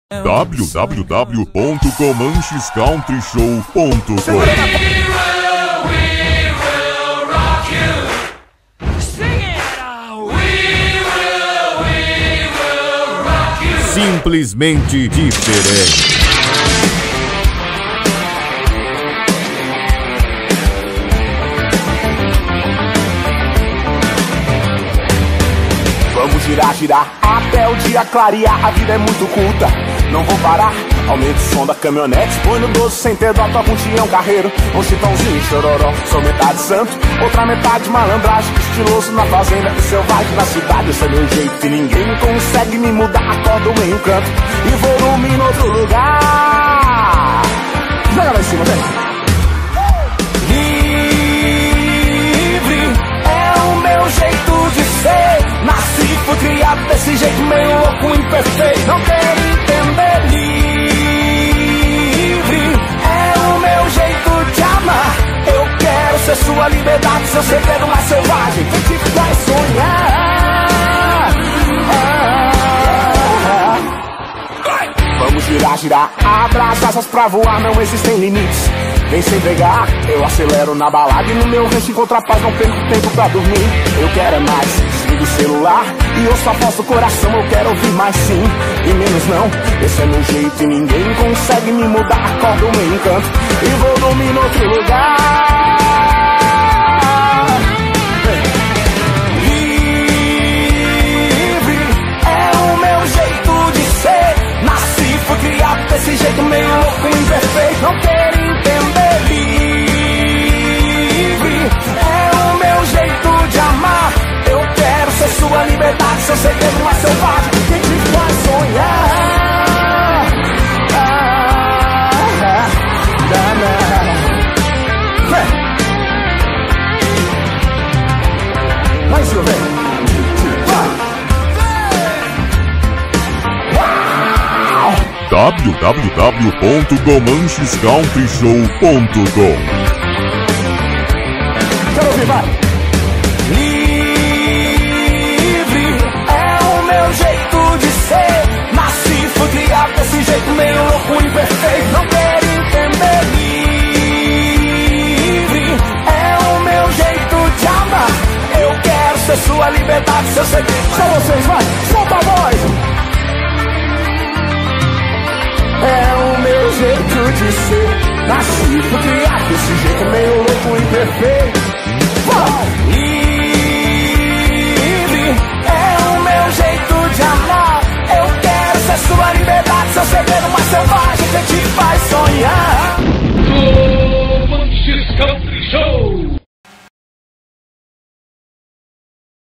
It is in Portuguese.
www.comanchescountryshow.com. Simplesmente diferente. Vamos girar, girar, até o dia clarear. A vida é muito curta, não vou parar. Aumenta o som da caminhonete, põe no 12 sem ter dó, toca um tião carreiro, um chitãozinho chororó. Sou metade santo, outra metade malandragem, estiloso na fazenda e selvagem na cidade. Esse é meu jeito e ninguém consegue me mudar. Acordo em um canto e vou dormir em outro lugar. Joga lá em cima, vem. Livre é o meu jeito de ser. Nasci, fui criado desse jeito meio louco, imperfeito. Não quero entender. Livre é o meu jeito de amar. Eu quero ser sua liberdade, seu segredo mais selvagem. Quem te faz sonhar. Vamos girar, girar, abra as asas pra voar, não existem limites. Vem sem pegar, eu acelero na balada e no meu rancho encontro a paz, não perco tempo pra dormir. Eu quero é mais, desligo o celular e ouço a voz do coração. Eu quero ouvir mais sim e menos não. Esse é meu jeito e ninguém consegue me mudar. Acordo meio encanto e vou dormir em outro lugar. Livre é o meu jeito de ser. Nasci, fui criado desse jeito meio louco, imperfeito. Não quero entender. Livre é o meu jeito de amar. Eu quero ser sua liberdade, seu segredo mais selvagem. Quem te faz sonhar. Vai, Silvio. www.comanchescountryshow.com. Quero ouvir, vai. Livre é o meu jeito de ser. Nasci, fui criado desse jeito meio louco, imperfeito. Não quero entender. Livre é o meu jeito de amar. Eu quero ser sua liberdade, seu segredo. Só vocês, vai, solta a voz. É o meu jeito de ser. Nasci, fui criado desse jeito meio louco, imperfeito. Livre é o meu jeito de amar. Eu quero ser sua liberdade, seu segredo mais selvagem que te faz sonhar.